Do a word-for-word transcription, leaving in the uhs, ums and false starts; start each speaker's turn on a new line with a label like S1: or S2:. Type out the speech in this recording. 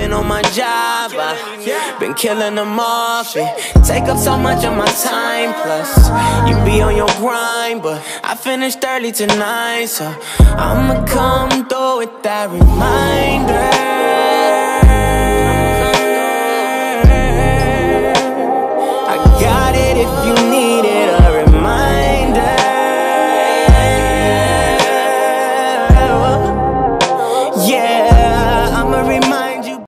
S1: been on my job, I been killing them off. It take up so much of my time, plus you be on your grind. But I finished early tonight, so I'ma come through with that reminder. I got it if you need it.